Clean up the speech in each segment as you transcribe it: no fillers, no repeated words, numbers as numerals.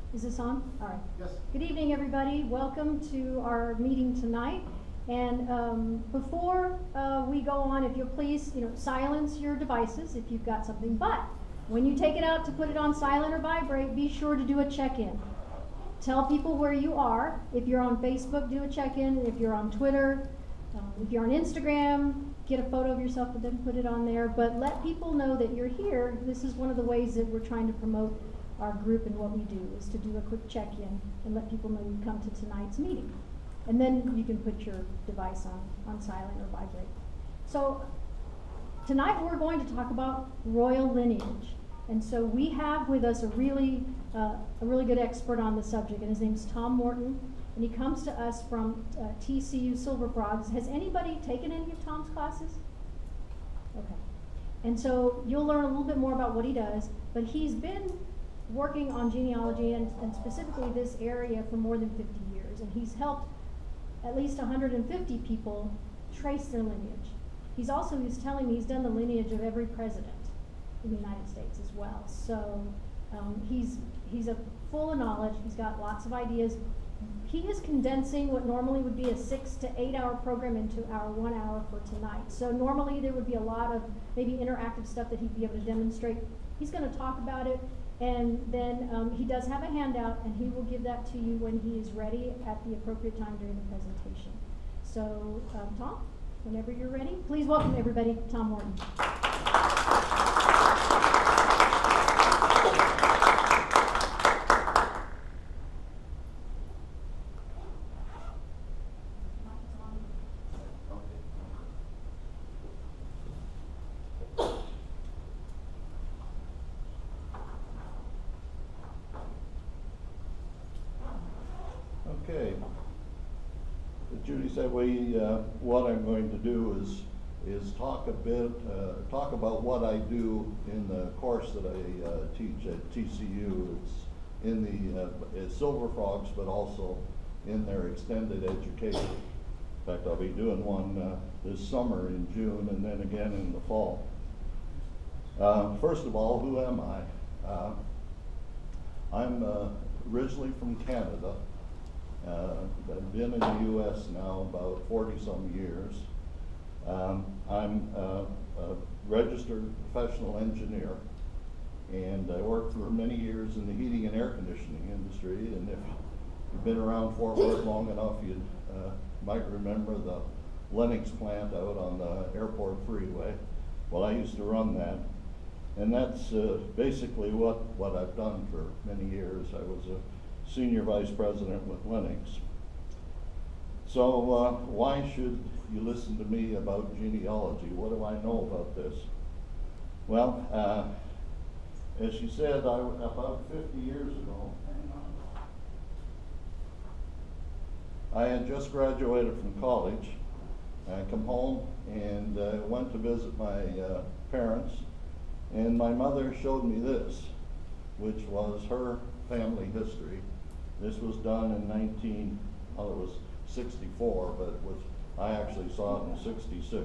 Is this on? All right. Yes. Good evening, everybody. Welcome to our meeting tonight. And before we go on, if you'll please, silence your devices if you've got something. But when you take it out to put it on silent or vibrate, be sure to do a check-in. Tell people where you are. If you're on Facebook, do a check-in. If you're on Twitter, if you're on Instagram, get a photo of yourself and then put it on there. But let people know that you're here. This is one of the ways that we're trying to promote our group and what we do, is to do a quick check-in and let people know you've come to tonight's meeting. And then you can put your device on silent or vibrate. So tonight we're going to talk about royal lineage. And so we have with us a really good expert on the subject, and his name's Tom Morton. And he comes to us from TCU Silver Frogs. Has anybody taken any of Tom's classes? Okay. And so you'll learn a little bit more about what he does, but he's been working on genealogy and specifically this area for more than 50 years. And he's helped at least 150 people trace their lineage. He's telling me he's done the lineage of every president in the United States as well. So he's a full of knowledge. He's got lots of ideas. He is condensing what normally would be a 6 to 8 hour program into our 1 hour for tonight. So normally there would be a lot of maybe interactive stuff that he'd be able to demonstrate. He's going to talk about it, and then he does have a handout, and he will give that to you when he is ready at the appropriate time during the presentation. So Tom, whenever you're ready, please welcome everybody, Tom Morton. Okay. Judy said what I'm going to do is talk about what I do in the course that I teach at TCU. It's in the Silver Frogs, but also in their extended education. In fact, I'll be doing one this summer in June and then again in the fall. First of all, who am I? I'm originally from Canada. I've been in the U.S. now about 40-some years. I'm a registered professional engineer, and I worked for many years in the heating and air conditioning industry. And if you've been around Fort Worth long enough, you might remember the Lennox plant out on the airport freeway. Well, I used to run that. And that's basically what I've done for many years. I was a senior vice president with Lennox. So why should you listen to me about genealogy? What do I know about this? Well, as she said, about 50 years ago, I had just graduated from college. I come home and went to visit my parents, and my mother showed me this, which was her family history. This was done in it was 64, but I actually saw it in 66.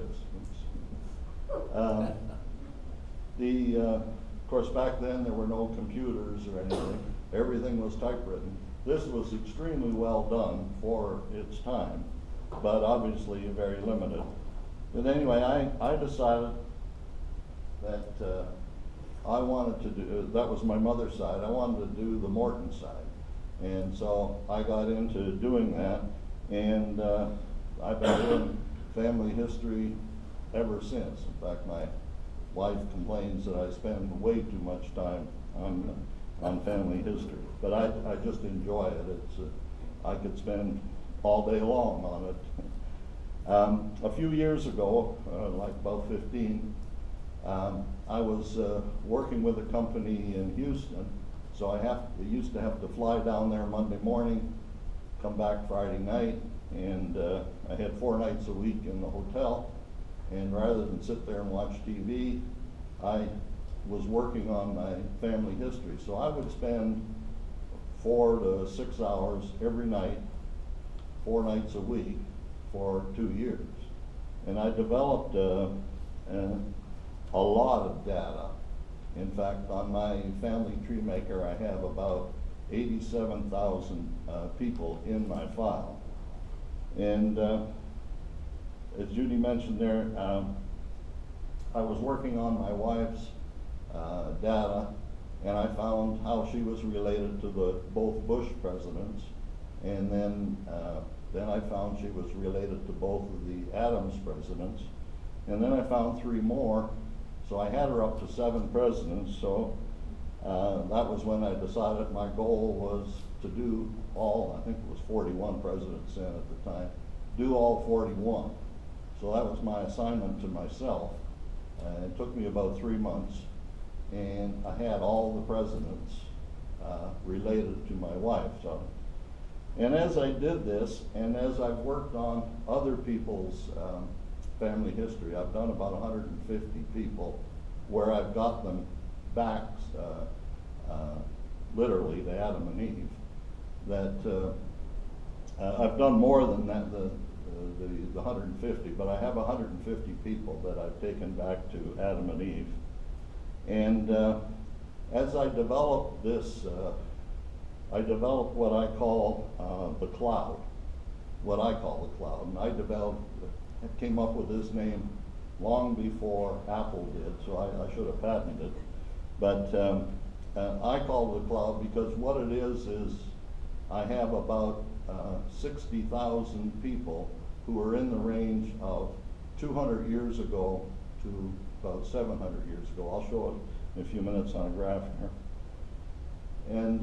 Of course, back then there were no computers or anything. Everything was typewritten. This was extremely well done for its time, but obviously very limited. But anyway, I decided that I wanted to do, that was my mother's side, I wanted to do the Morton side. And so I got into doing that, and I've been doing family history ever since. In fact, my wife complains that I spend way too much time on family history, but I just enjoy it. I could spend all day long on it. A few years ago, like about 15, I was working with a company in Houston. So I used to have to fly down there Monday morning, come back Friday night, and I had 4 nights a week in the hotel. And rather than sit there and watch TV, I was working on my family history. So I would spend 4 to 6 hours every night, 4 nights a week for 2 years. And I developed a lot of data. In fact, on my family tree maker, I have about 87,000 people in my file. And as Judy mentioned there, I was working on my wife's data, and I found how she was related to both Bush presidents, and then I found she was related to both of the Adams presidents, and then I found 3 more, so I had her up to 7 presidents. So that was when I decided my goal was to do all, I think it was 41 presidents then at the time, do all 41. So that was my assignment to myself. It took me about 3 months, and I had all the presidents related to my wife. So, and as I did this, and as I've worked on other people's family history, I've done about 150 people where I've got them back, literally to Adam and Eve. That I've done more than that, the 150, but I have 150 people that I've taken back to Adam and Eve. And as I developed this, I developed what I call the cloud, what I call the cloud. And I came up with this name long before Apple did, so I should have patented it. But I call it the cloud because what it is I have about 60,000 people who are in the range of 200 years ago to about 700 years ago. I'll show it in a few minutes on a graph here. And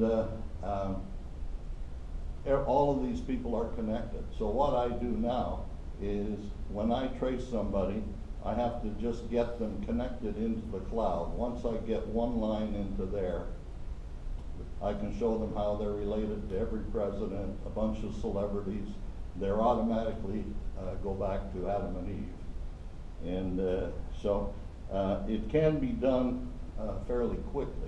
all of these people are connected. So what I do now is when I trace somebody, I have to just get them connected into the cloud. Once I get one line into there, I can show them how they're related to every president, a bunch of celebrities. They're automatically go back to Adam and Eve. And so it can be done fairly quickly.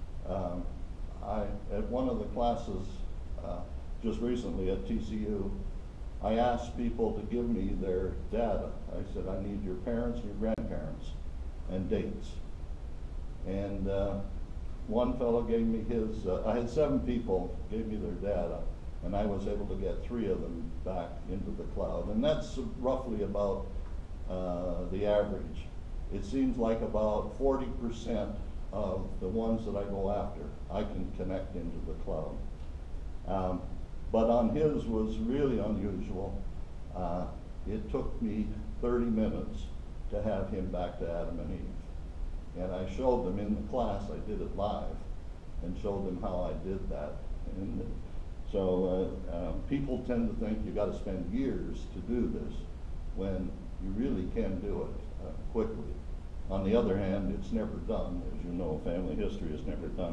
At one of the classes just recently at TCU, I asked people to give me their data. I said, I need your parents, your grandparents, and dates. And one fellow gave me his, I had 7 people gave me their data, and I was able to get 3 of them back into the cloud. And that's roughly about the average. It seems like about 40% of the ones that I go after, I can connect into the cloud. But on his was really unusual. It took me 30 minutes to have him back to Adam and Eve. And I showed them in the class, I did it live, and showed them how I did that. And so people tend to think you got to spend years to do this, when you really can do it quickly. On the other hand, it's never done. As you know, family history is never done.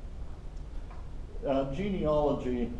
Genealogy,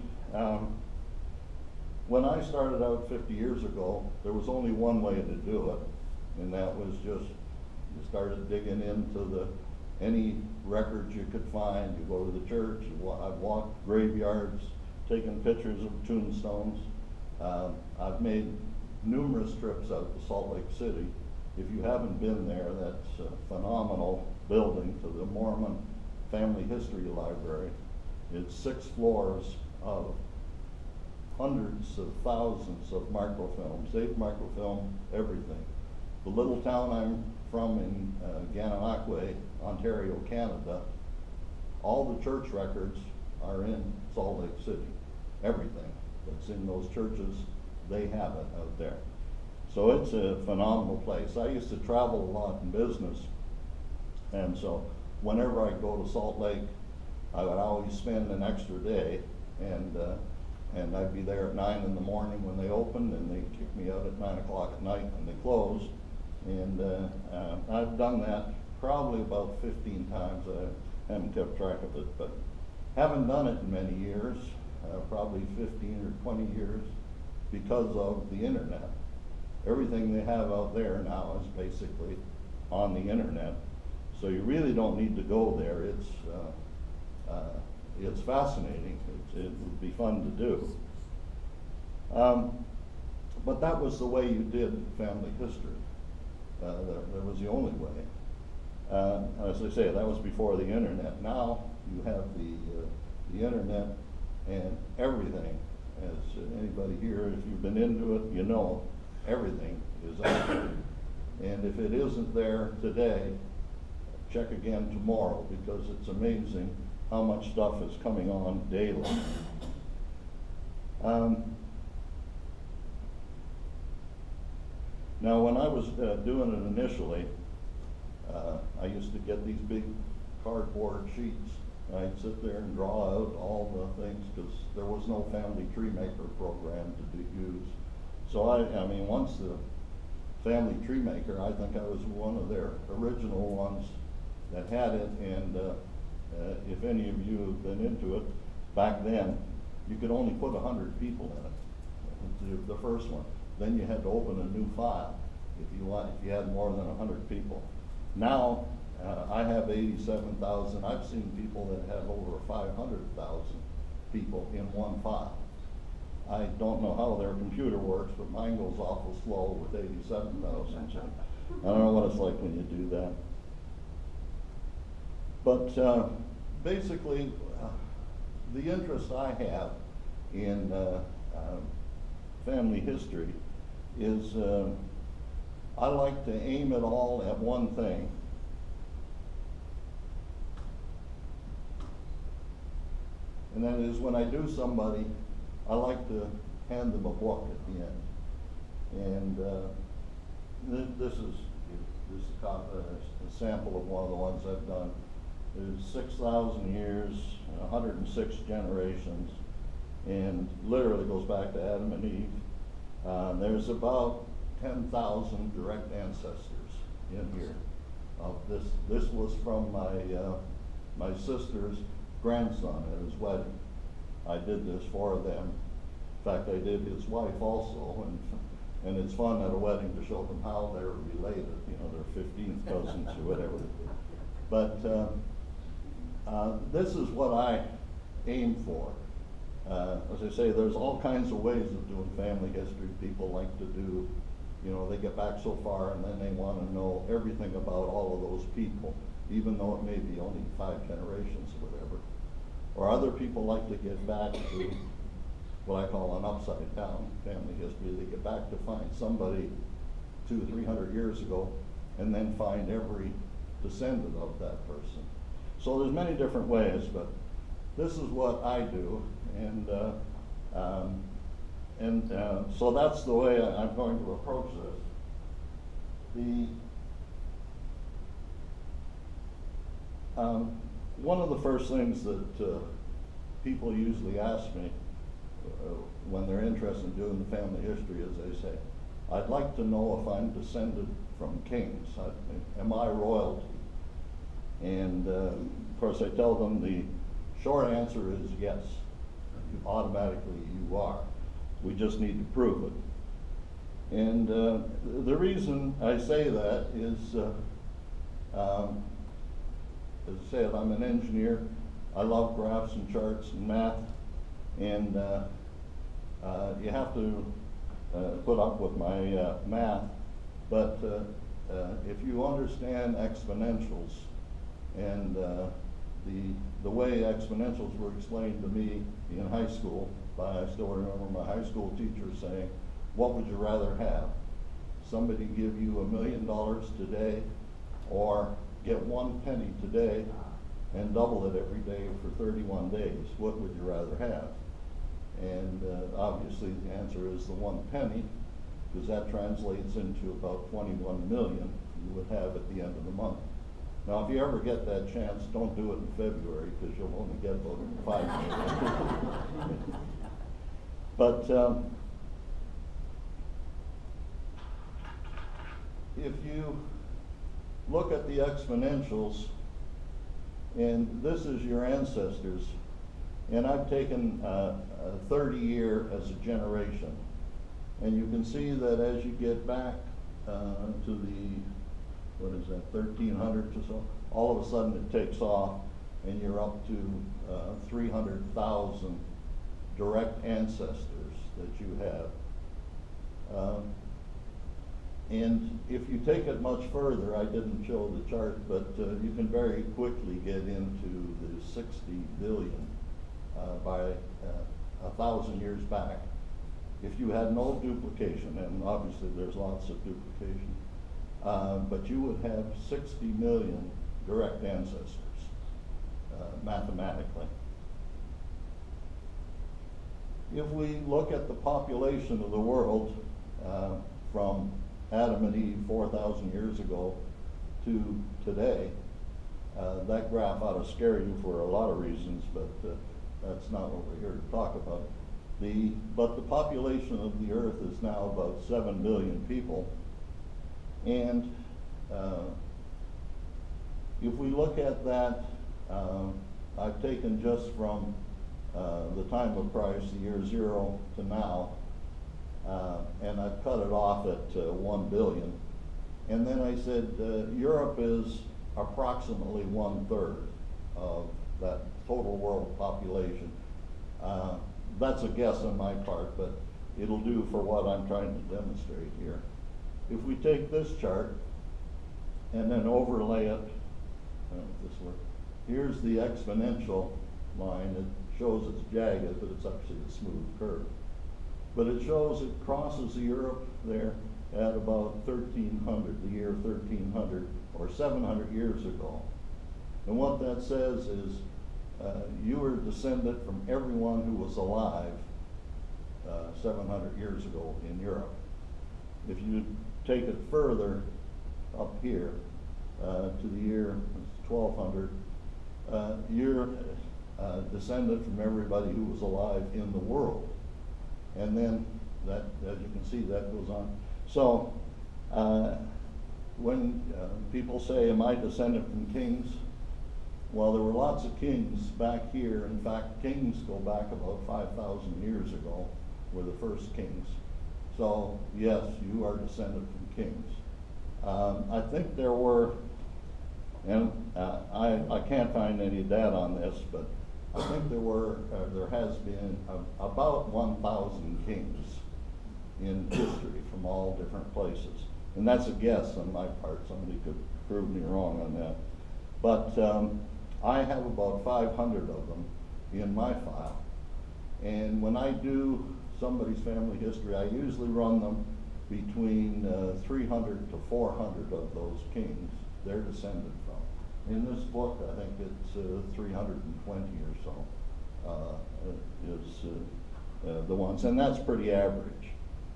when I started out 50 years ago, there was only one way to do it, and that was just, you started digging into any records you could find. You go to the church, I've walked graveyards, taken pictures of tombstones. I've made numerous trips out to Salt Lake City. If you haven't been there, that's a phenomenal building, to the Mormon Family History Library. It's 6 floors of hundreds of thousands of microfilms. They've microfilmed everything. The little town I'm from in Gananoque, Ontario, Canada, all the church records are in Salt Lake City. Everything that's in those churches, they have it out there. So it's a phenomenal place. I used to travel a lot in business, and so whenever I go to Salt Lake, I would always spend an extra day, and I'd be there at 9 in the morning when they opened, and they'd kick me out at 9 o'clock at night when they closed. And I've done that probably about 15 times. I haven't kept track of it, but haven't done it in many years, probably 15 or 20 years, because of the internet. Everything they have out there now is basically on the internet, so you really don't need to go there. It's fascinating. It would be fun to do. But that was the way you did family history. That was the only way. As I say, that was before the internet. Now you have the the internet, and everything. As anybody here, if you've been into it, you know everything is out there. And if it isn't there today, check again tomorrow, because it's amazing how much stuff is coming on daily. Now, when I was doing it initially, I used to get these big cardboard sheets. I'd sit there and draw out all the things, because there was no Family Tree Maker program to use. So I mean, once the Family Tree Maker, I think I was one of their original ones that had it, and if any of you have been into it, back then, you could only put 100 people in it, the first one. Then you had to open a new file if you had more than 100 people. Now, I have 87,000. I've seen people that have over 500,000 people in one file. I don't know how their computer works, but mine goes awful slow with 87,000. I don't know what it's like when you do that. But basically, the interest I have in family history is I like to aim it all at one thing. And that is, when I do somebody, I like to hand them a book at the end. And this is a sample of one of the ones I've done. There's 6,000 years, 106 generations, and literally goes back to Adam and Eve. There's about 10,000 direct ancestors in here. This was from my sister's grandson at his wedding. I did this for them. In fact, I did his wife also, and it's fun at a wedding to show them how they're related. You know, they're 15th cousins or whatever. But this is what I aim for. As I say, there's all kinds of ways of doing family history. People like to do, you know, they get back so far and then they want to know everything about all of those people, even though it may be only 5 generations or whatever. Or other people like to get back to what I call an upside down family history. They get back to find somebody 200-300 years ago and then find every descendant of that person. So there's many different ways, but this is what I do, and so that's the way I'm going to approach this. One of the first things that people usually ask me when they're interested in doing the family history is, they say, I'd like to know if I'm descended from kings. Am I royalty? And of course I tell them the short answer is yes. Automatically you are. We just need to prove it. And the reason I say that is, as I said, I'm an engineer. I love graphs and charts and math, and you have to put up with my math, but if you understand exponentials and the way exponentials were explained to me in high school, I still remember my high school teacher saying, what would you rather have? Somebody give you $1 million today, or get 1 penny today and double it every day for 31 days? What would you rather have? And obviously the answer is the 1 penny, because that translates into about 21 million you would have at the end of the month. Now, if you ever get that chance, don't do it in February, because you'll only get about 5 million. But if you look at the exponentials, and this is your ancestors, and I've taken 30 year as a generation, and you can see that as you get back to the, what is that, 1300s or so, all of a sudden it takes off, and you're up to 300,000 direct ancestors that you have. And if you take it much further, I didn't show the chart, but you can very quickly get into the 60 billion by 1,000 years back, if you had no duplication, and obviously there's lots of duplication, but you would have 60 million direct ancestors, mathematically. If we look at the population of the world from Adam and Eve 4,000 years ago to today, that graph ought to scare you for a lot of reasons, but that's not what we're here to talk about. But the population of the earth is now about 7 billion people. And if we look at that, I've taken just from the time of Christ, the year 0 to now, and I've cut it off at 1 billion. And then I said Europe is approximately 1/3 of that total world population. That's a guess on my part, but it'll do for what I'm trying to demonstrate here. If we take this chart and then overlay it, I don't know if this works. Here's the exponential line. It shows it's jagged, but it's actually a smooth curve. But it shows it crosses Europe there at about 1300, the year 1300, or 700 years ago. And what that says is you were descended from everyone who was alive 700 years ago in Europe. If you take it further up here to the year 1200, you're descended from everybody who was alive in the world. And then that, as you can see, that goes on. So when people say, am I descended from kings? Well, there were lots of kings back here. In fact, kings go back about 5,000 years ago, were the first kings. So yes, you are descended from kings. I think there were, and I can't find any data on this, but I think there has been about 1,000 kings in history from all different places. And that's a guess on my part. Somebody could prove me wrong on that. But I have about 500 of them in my file. And when I do somebody's family history, I usually run them between 300 to 400 of those kings they're descended from. In this book, I think it's 320 or so is the ones, and that's pretty average.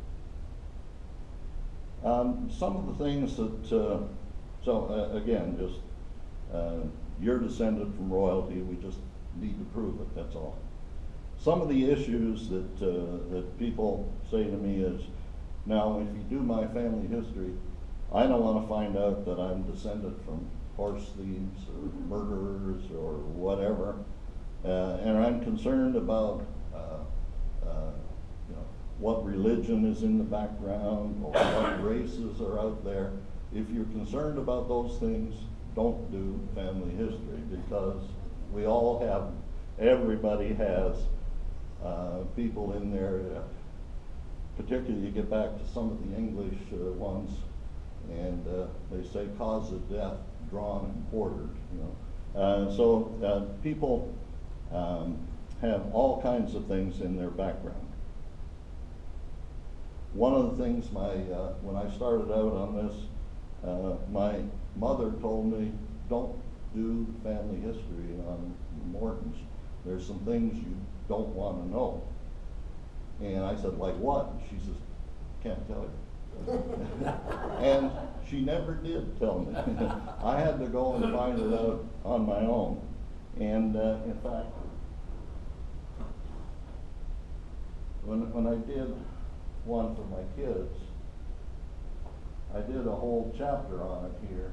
Some of the things that, again, just you're descended from royalty, we just need to prove it, that's all. Some of the issues that people say to me is, now if you do my family history, I don't want to find out that I'm descended from horse thieves or murderers or whatever, and I'm concerned about what religion is in the background or what races are out there. If you're concerned about those things, don't do family history, because we all have, everybody has people in there, particularly you get back to some of the English ones, and they say cause of death drawn and quartered, so people have all kinds of things in their background. One of the things when I started out on this, my mother told me, don't do family history on Mortons. There's some things you don't want to know. And I said, like what? And she says, can't tell you. And she never did tell me. I had to go and find it out on my own. And in fact, when I did one for my kids, I did a whole chapter on it here.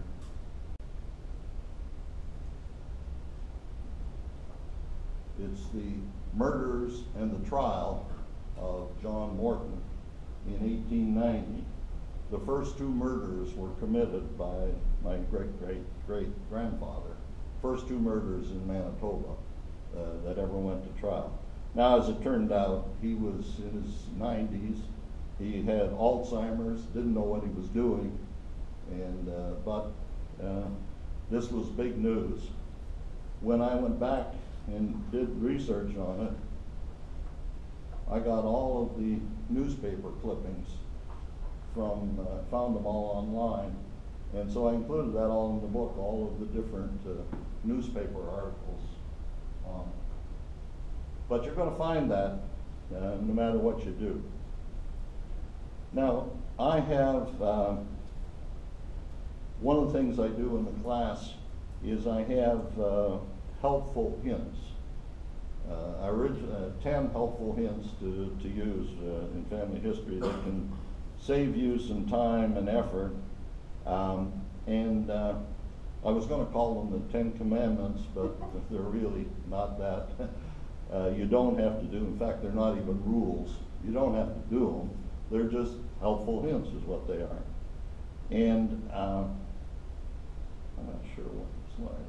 It's the murders and the trial of John Morton in 1890. The first two murders were committed by my great-great-great-grandfather. First two murders in Manitoba that ever went to trial. Now, as it turned out, he was in his 90s. He had Alzheimer's, didn't know what he was doing, and but this was big news. When I went back and did research on it, I got all of the newspaper clippings from, found them all online. And so I included that all in the book, all of the different newspaper articles. But you're going to find that no matter what you do. Now, I have, one of the things I do in the class is I have helpful hints. 10 helpful hints to use in family history that can save you some time and effort. I was going to call them the 10 Commandments, but they're really not that. You don't have to do, in fact, they're not even rules. You don't have to do them. They're just helpful hints is what they are. And I'm not sure what slide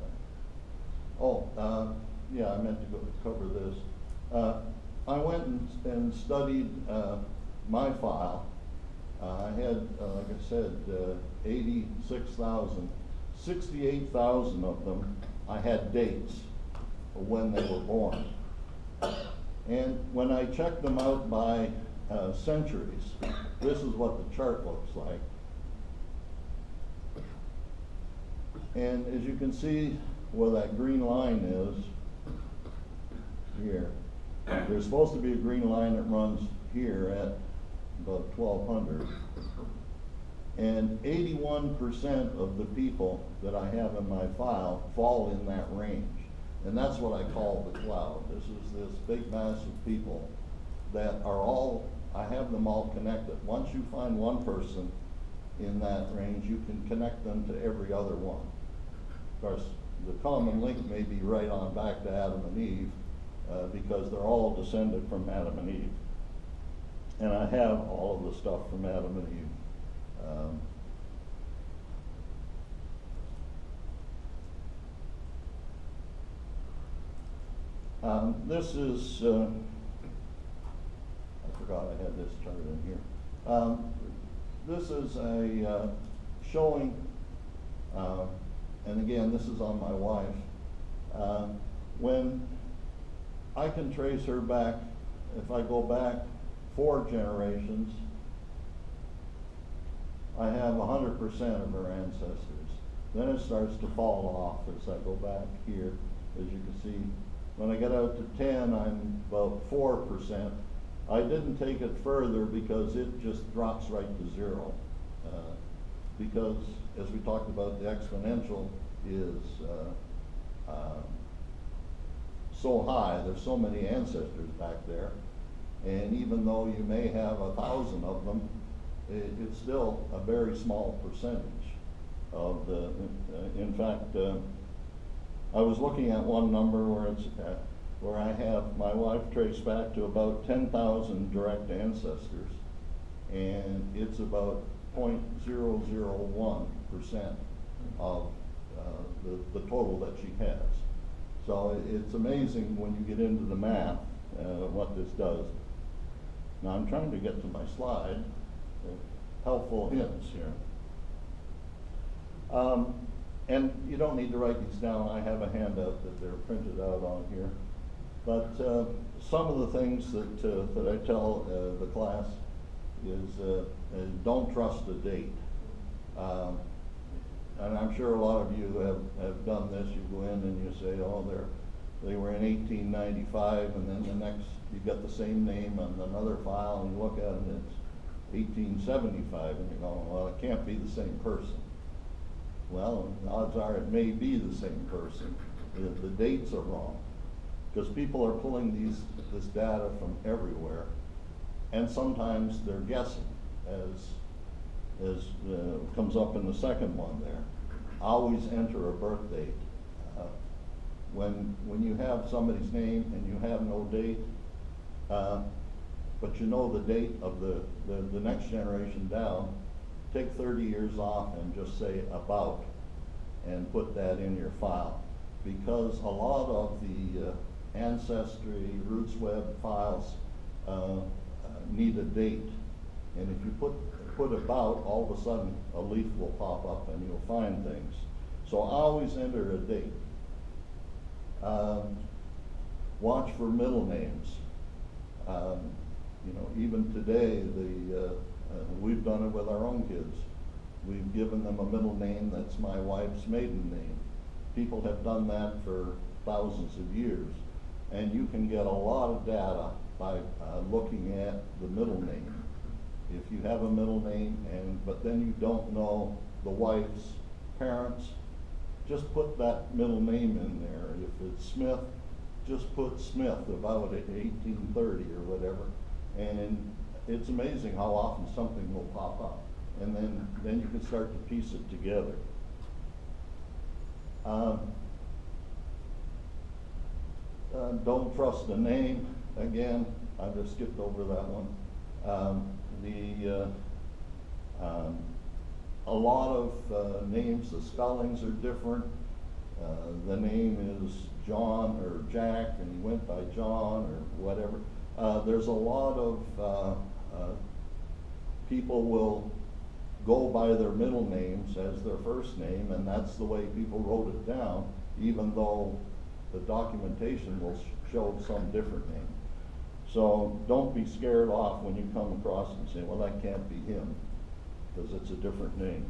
yeah, I meant to cover this. I went and studied my file. I had, like I said, 86,000. 68,000 of them, I had dates of when they were born. And when I checked them out by centuries, this is what the chart looks like. And as you can see where that green line is, here, there's supposed to be a green line that runs here at about 1200. And 81% of the people that I have in my file fall in that range. And that's what I call the cloud. This is this big mass of people that are all, I have them all connected. Once you find one person in that range, you can connect them to every other one. Of course, the common link may be right on back to Adam and Eve, because they're all descended from Adam and Eve. And I have all of the stuff from Adam and Eve. This is, I forgot I had this chart in here. This is a showing, and again, this is on my wife. When I can trace her back, if I go back 4 generations, I have 100% of her ancestors. Then it starts to fall off as I go back here, as you can see. When I get out to 10, I'm about 4%. I didn't take it further because it just drops right to 0. Because, as we talked about, the exponential is so high. There's so many ancestors back there. And even though you may have 1,000 of them, it's still a very small percentage of the, in fact, I was looking at one number where I have my wife traced back to about 10,000 direct ancestors, and it's about 0.001% of the total that she has. So it's amazing when you get into the math what this does. Now I'm trying to get to my slide. Helpful hints here. And you don't need to write these down. I have a handout that they're printed out on here. But some of the things that I tell the class is don't trust a date. And I'm sure a lot of you have done this. You go in and you say, oh, they were in 1895, and then the next, you get the same name on another file, and you look at it and it's 1875, and you're going, well, it can't be the same person. Well, odds are it may be the same person. The dates are wrong, because people are pulling this data from everywhere, and sometimes they're guessing, as comes up in the second one there. Always enter a birth date. When you have somebody's name and you have no date, but you know the date of the next generation down, take 30 years off and just say about, and put that in your file. Because a lot of the ancestry, RootsWeb files need a date. And if you put about, all of a sudden a leaf will pop up and you'll find things. So always enter a date. Watch for middle names. You know, even today, we've done it with our own kids. We've given them a middle name that's my wife's maiden name. People have done that for thousands of years. And you can get a lot of data by looking at the middle name. If you have a middle name, but then you don't know the wife's parents, just put that middle name in there. If it's Smith, just put Smith, about 1830 or whatever. And it's amazing how often something will pop up. And then you can start to piece it together. Don't trust the name. Again, I just skipped over that one. A lot of names, the spellings are different. The name is John or Jack, and he went by John or whatever. There's a lot of people will go by their middle names as their first name, and that's the way people wrote it down, even though the documentation will show some different name. So don't be scared off when you come across and say, well, that can't be him, because it's a different name.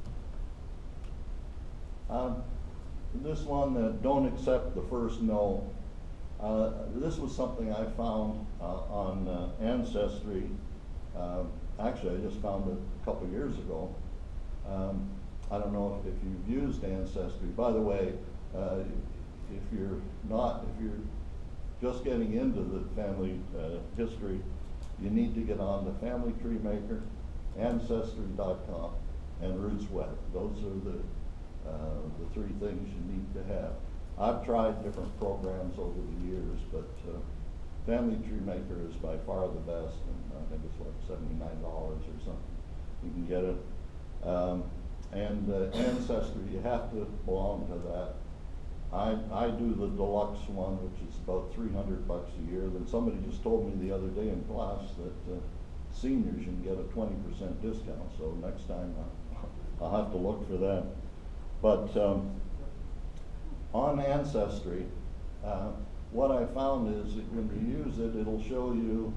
This one, don't accept the first no. This was something I found on Ancestry. Actually, I just found it a couple years ago. I don't know if you've used Ancestry. By the way, if you're just getting into the family history, you need to get on the Family Tree Maker, Ancestry.com, and RootsWeb. Those are the three things you need to have. I've tried different programs over the years, but Family Tree Maker is by far the best, and I think it's like $79 or something. You can get it. And Ancestry, you have to belong to that. I do the deluxe one, which is about $300 a year. Then somebody just told me the other day in class that seniors, you can get a 20% discount. So next time I'll have to look for that. But on Ancestry, what I found is that when you use it, it'll show you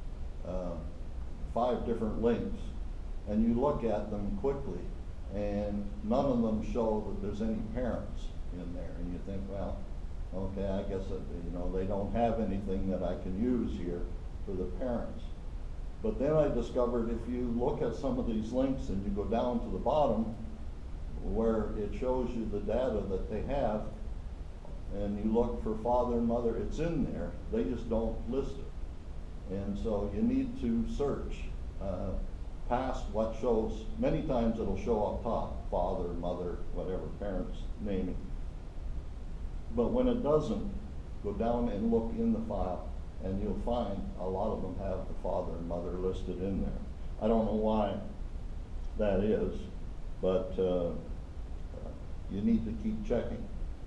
5 different links, and you look at them quickly, and none of them show that there's any parents in there, and you think, well, okay, I guess that, they don't have anything that I can use here for the parents. But then I discovered if you look at some of these links and you go down to the bottom where it shows you the data that they have, and you look for father and mother, it's in there, they just don't list it. And so you need to search past what shows. Many times it'll show up top, father, mother, whatever, parents, naming. But when it doesn't, go down and look in the file, and you'll find a lot of them have the father and mother listed in there. I don't know why that is, but you need to keep checking.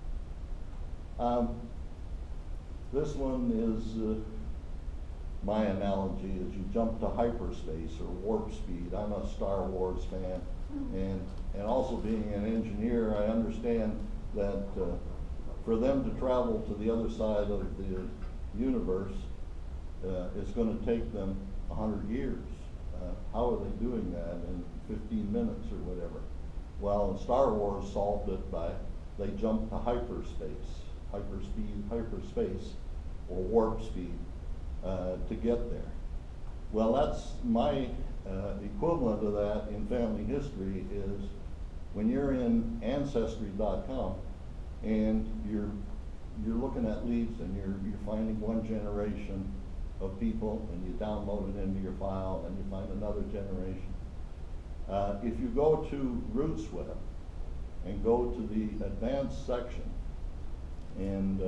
This one is my analogy is you jump to hyperspace or warp speed. I'm a Star Wars fan, and also being an engineer, I understand that for them to travel to the other side of the universe, it's going to take them 100 years. How are they doing that in 15 minutes or whatever? Well, in Star Wars solved it by they jumped to hyperspace, hyperspace, or warp speed to get there. Well, that's my equivalent of that in family history is when you're in Ancestry.com and you're looking at leads and you're finding one generation of people and you download it into your file and you find another generation. If you go to RootsWeb and go to the advanced section and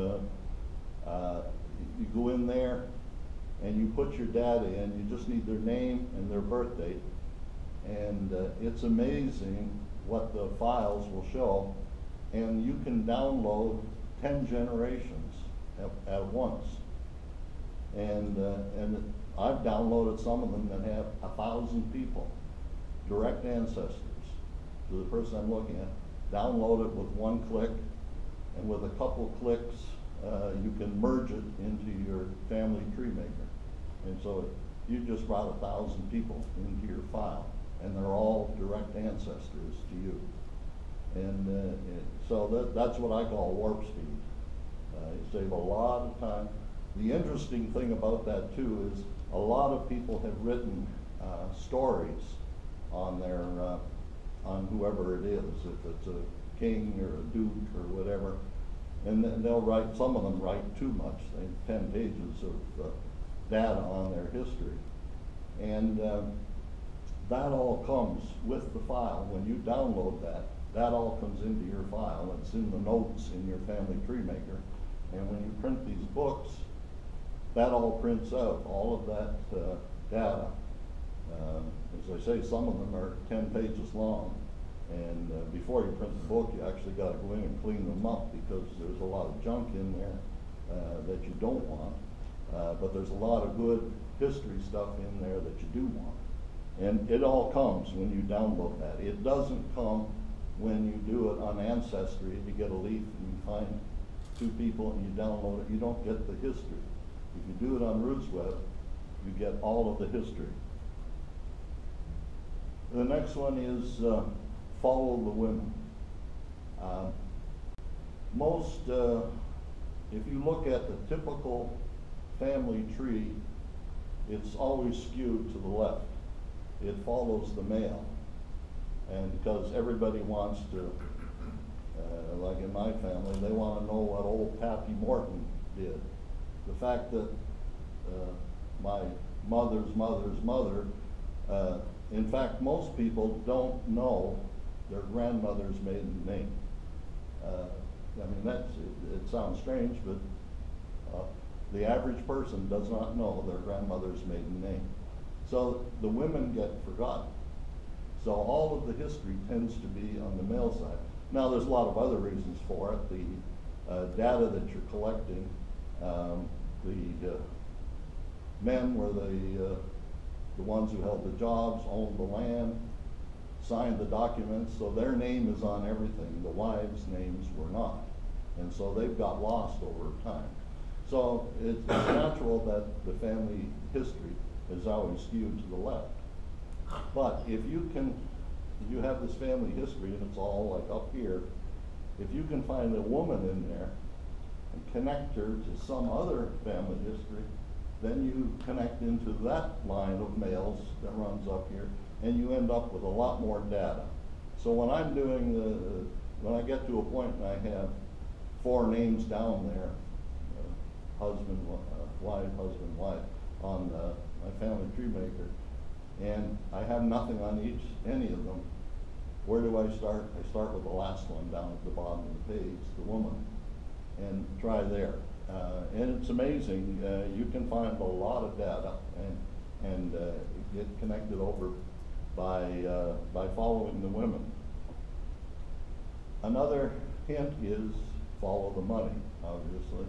you go in there and you put your data in, you just need their name and their birth date, and it's amazing what the files will show, and you can download 10 generations at once. And I've downloaded some of them that have 1,000 people, direct ancestors to the person I'm looking at. Download it with one click, and with a couple clicks you can merge it into your family tree maker. And so you just brought 1,000 people into your file, and they're all direct ancestors to you. And so that's what I call warp speed. You save a lot of time. The interesting thing about that too is a lot of people have written stories on their on whoever it is, if it's a king or a duke or whatever, and then they'll write. Some of them write too much. They have 10 pages of data on their history, and that all comes with the file. When you download that, that all comes into your file. It's in the notes in your family tree maker, and when you print these books, that all prints out, all of that data. As I say, some of them are 10 pages long, and before you print the book, you actually got to go in and clean them up, because there's a lot of junk in there that you don't want, but there's a lot of good history stuff in there that you do want. And it all comes when you download that. It doesn't come when you do it on Ancestry. If you get a leaf and you find 2 people and you download it, you don't get the history. If you do it on RootsWeb, you get all of the history. The next one is follow the women. If you look at the typical family tree, it's always skewed to the left. It follows the male. And because everybody wants to, like in my family, they want to know what old Pappy Morton did. The fact that my mother's mother's mother, in fact, most people don't know their grandmother's maiden name. I mean, it sounds strange, but the average person does not know their grandmother's maiden name. So the women get forgotten. So all of the history tends to be on the male side. Now, there's a lot of other reasons for it. The data that you're collecting, the men were the ones who held the jobs, owned the land, signed the documents, so their name is on everything. The wives' names were not. And so they've got lost over time. So it's natural that the family history is always skewed to the left. But if you have this family history and it's all like up here, if you can find a woman in there and connect her to some other family history, then you connect into that line of males that runs up here, and you end up with a lot more data. So when I'm doing when I get to a point and I have 4 names down there, husband, wife, on my family tree maker, and I have nothing on any of them, where do I start? I start with the last one down at the bottom of the page, the woman, and try there. And it's amazing. You can find a lot of data and get connected over by following the women. Another hint is follow the money, obviously.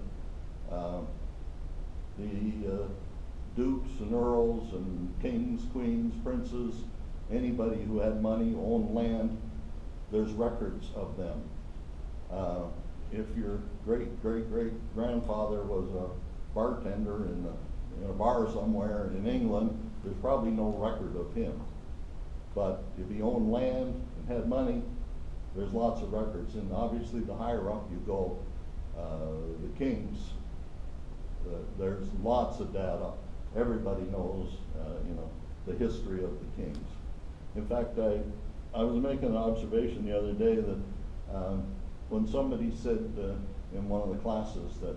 The dukes and earls and kings, queens, princes, anybody who had money, owned land, there's records of them. If your great-great-great-grandfather was a bartender in a bar somewhere in England, there's probably no record of him. But if he owned land and had money, there's lots of records. And obviously the higher up you go, the kings, there's lots of data. Everybody knows, the history of the kings. In fact, I was making an observation the other day that when somebody said in one of the classes that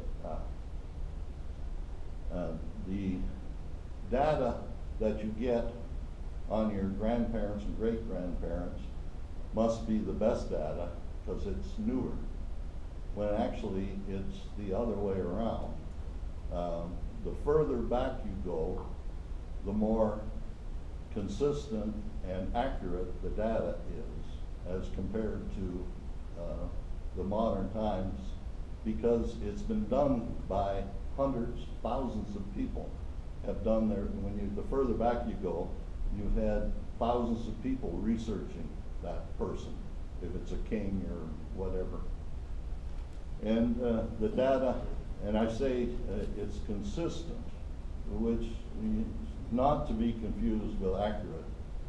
the data that you get on your grandparents and great-grandparents must be the best data because it's newer, when actually it's the other way around. The further back you go, the more consistent and accurate the data is as compared to the modern times, because it's been done by hundreds, thousands of people have done their, the further back you go, you've had thousands of people researching that person, if it's a king or whatever. And the data and I say it's consistent, which is not to be confused with accurate.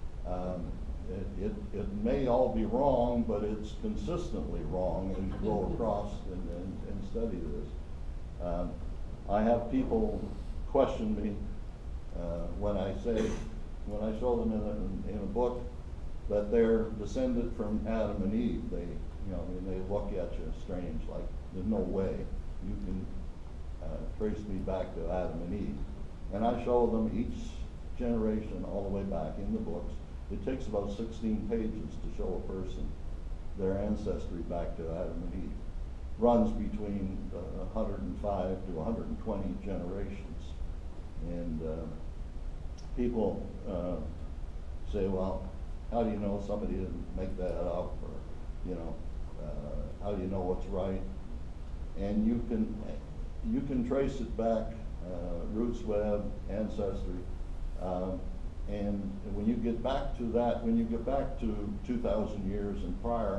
It may all be wrong, but it's consistently wrong as you go across and study this. I have people question me when I show them in a book that they're descended from Adam and Eve. They look at you strange, like there's no way you can trace me back to Adam and Eve. And I show them each generation all the way back in the books. It takes about 16 pages to show a person their ancestry back to Adam and Eve. Runs between 105 to 120 generations. And people say, well, how do you know somebody didn't make that up? Or, how do you know what's right? And you can trace it back, RootsWeb, Ancestry, and when you get back to that, when you get back to 2,000 years and prior,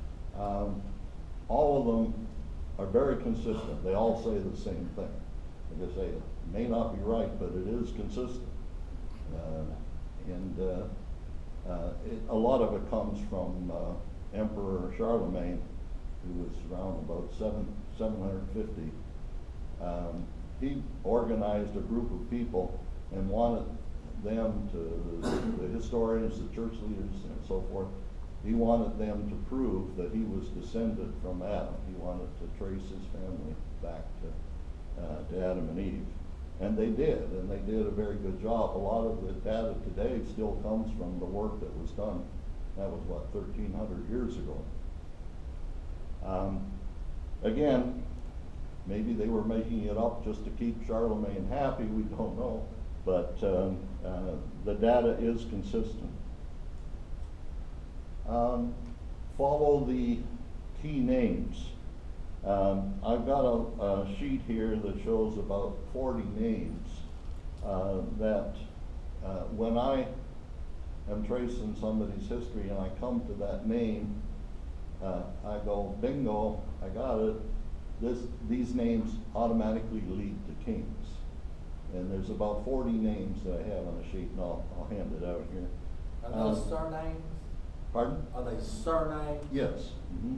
all of them are very consistent. They all say the same thing. Like I say, it may not be right, but it is consistent. A lot of it comes from Emperor Charlemagne, who was around about 750. He organized a group of people and wanted them the historians, the church leaders, and so forth, he wanted them to prove that he was descended from Adam. He wanted to trace his family back to Adam and Eve. And they did, and they did a very good job. A lot of the data today still comes from the work that was done. That was, 1,300 years ago. Again, maybe they were making it up just to keep Charlemagne happy, we don't know. But the data is consistent. Follow the key names. I've got a sheet here that shows about 40 names that when I am tracing somebody's history and I come to that name, I go, bingo, I got it. These names automatically lead to kings. And there's about 40 names that I have on a sheet, and I'll hand it out here. Are those surnames? Pardon? Are they surnames? Yes.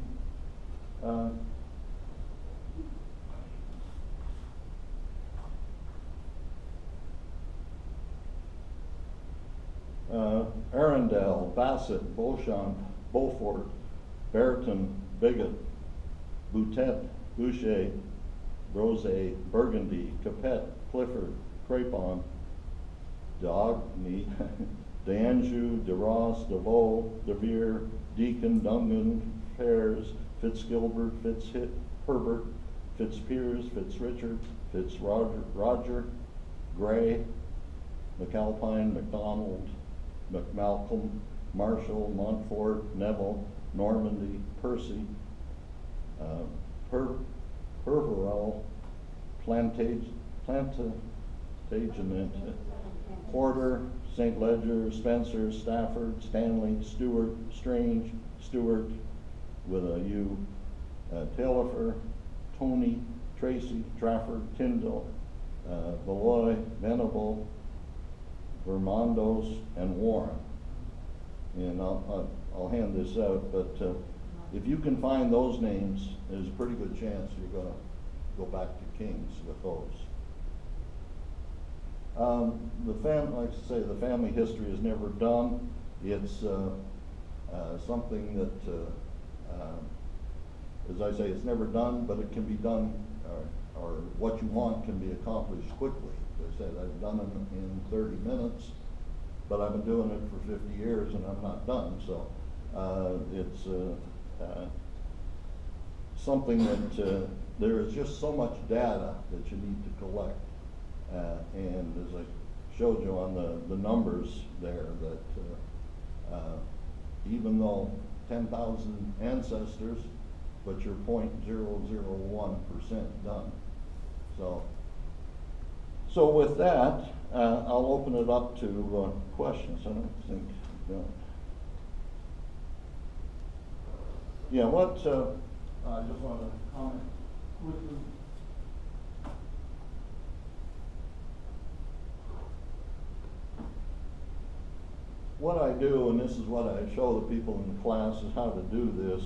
Arundel, Bassett, Beauchamp, Beaufort, Berton, Bigot, Boutet, Boucher, Brose, Burgundy, Capet, Clifford, Crepon, D'Augny, D'Anjou, De Ross, De Vaux, De Vere, Deacon, Dungan, Pears, Fitzgilbert, Fitzherbert, Fitzpiers, Fitzrichard, Fitzroger, Gray, McAlpine, McDonald, McMalcolm, Marshall, Montfort, Neville, Normandy, Percy, Perverell, Plantagenet, Porter, St. Ledger, Spencer, Stafford, Stanley, Stewart, Strange, Stewart with a U, Taillefer, Tony, Tracy, Trafford, Tyndall, Beloy, Venable, Vermondos, and Warren. And I'll hand this out, but if you can find those names, there's a pretty good chance you're going to go back to kings with those. Like I say, the family history is never done. It's something that, as I say, it's never done, but it can be done, or what you want can be accomplished quickly. As I said, I've done it in 30 minutes, but I've been doing it for 50 years and I'm not done. So it's something that there is just so much data that you need to collect. And as I showed you on the numbers there, that even though 10,000 ancestors, but you're 0.001% done. So with that, I'll open it up to questions. I don't think, yeah, what, I just want to comment quickly. what I do, and this is what I show the people in the class, is how to do this.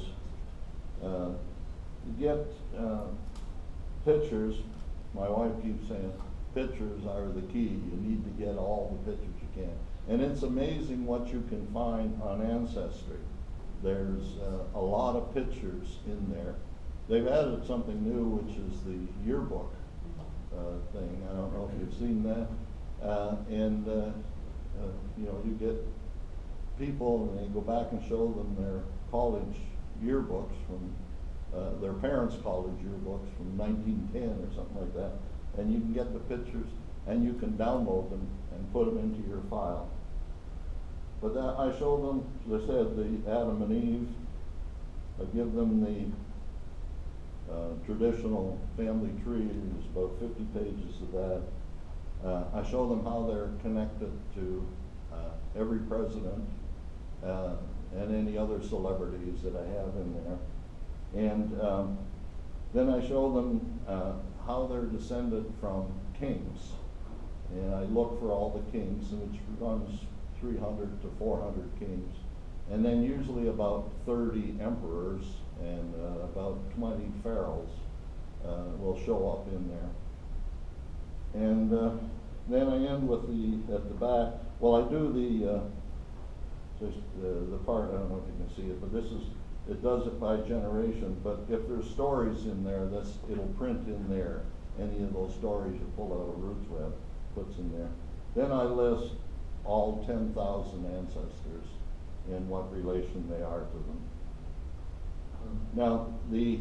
You get pictures. My wife keeps saying, pictures are the key. You need to get all the pictures you can. And it's amazing what you can find on Ancestry. There's a lot of pictures in there. They've added something new, which is the yearbook thing. I don't know if you've seen that. You know, you get people and they go back and show them their college yearbooks from their parents' college yearbooks from 1910 or something like that. And you can get the pictures and you can download them and put them into your file. But that, I show them, as I said, the Adam and Eve. I give them the traditional family tree. There's about 50 pages of that. I show them how they're connected to every president and any other celebrities that I have in there. And then I show them how they're descended from kings. And I look for all the kings, and it runs 300 to 400 kings. And then usually about 30 emperors and about 20 pharaohs will show up in there. And then I end with at the back, well, I do the part, I don't know if you can see it, but it does it by generation, but if there's stories in there, it'll print in there. Any of those stories you pull out of RootsWeb, puts in there. Then I list all 10,000 ancestors and what relation they are to them. Now, the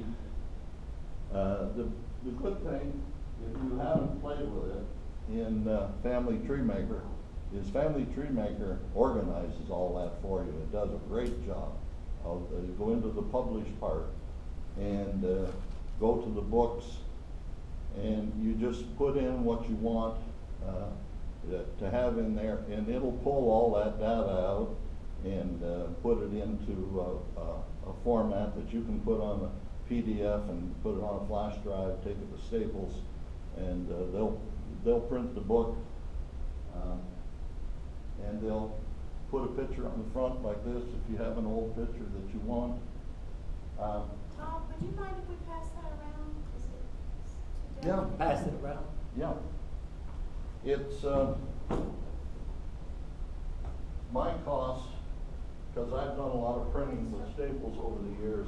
good thing, if you haven't played with it in Family Tree Maker, is Family Tree Maker organizes all that for you. It does a great job. You go into the publish part and go to the books, and you just put in what you want to have in there, and it'll pull all that data out and put it into a format that you can put on a PDF and put it on a flash drive, take it to Staples, and they'll print the book, and they'll put a picture on the front like this if you have an old picture that you want. Tom, would you mind if we pass that around? Is it too Yeah. delicate? Pass it around. Yeah. It's my cost, because I've done a lot of printing with Staples over the years,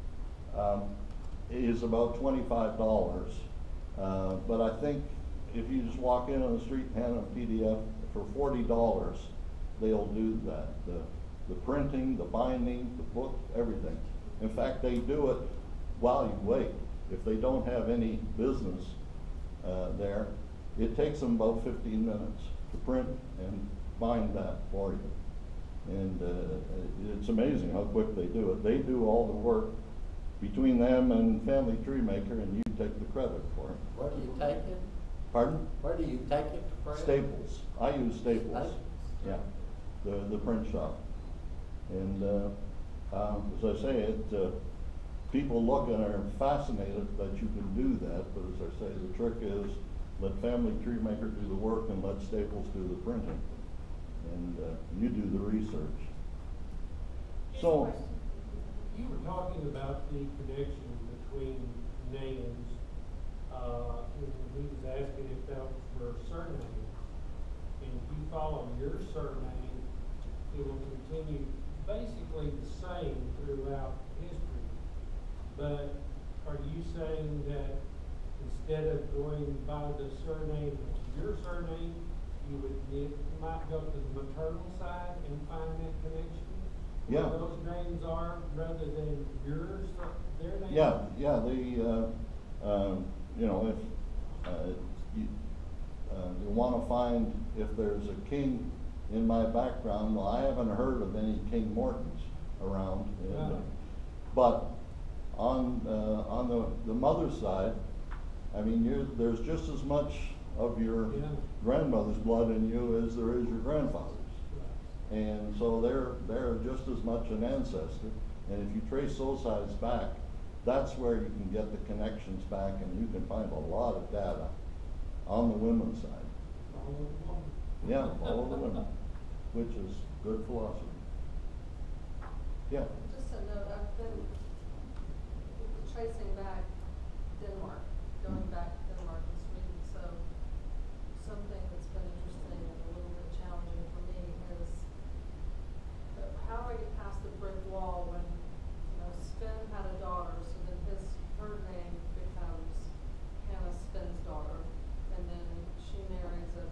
is about $25. But I think if you just walk in on the street and hand them a PDF for $40, they'll do that. The printing, the binding, the book, everything. In fact, they do it while you wait. If they don't have any business there, it takes them about 15 minutes to print and bind that for you. And it's amazing how quick they do it. They do all the work between them and Family Tree Maker, and you take the credit for it. Where do you take it? Pardon? Where do you take it to print? Staples. I use Staples. Staples. Yeah, the print shop. And as I say, people look and are fascinated that you can do that, but as I say, the trick is let Family Tree Maker do the work and let Staples do the printing. And you do the research. So, You were talking about the connection between names, and he was asking if that were surnames. And if you follow your surname, it will continue basically the same throughout history. But are you saying that instead of going by the surname of your surname, you might go to the maternal side and find that connection? yeah. Where those names are rather than yours, their names? Yeah, you know, if you want to find if there's a king in my background, well, I haven't heard of any King Mortons around. Right. But on the mother's side, I mean, there's just as much of your grandmother's blood in you as there is your grandfather's. Right. And so they're just as much an ancestor. And if you trace those sides back, that's where you can get the connections back, and you can find a lot of data on the women's side. All of them. Yeah, all of the women, which is good philosophy. Yeah, Just a note, I've been tracing back Denmark, going back to Denmark and Sweden, so something that's been interesting and a little bit challenging for me is how do I get past the brick wall when, Sven had a daughter, so then her name becomes Hannah Sven's daughter, and then she marries a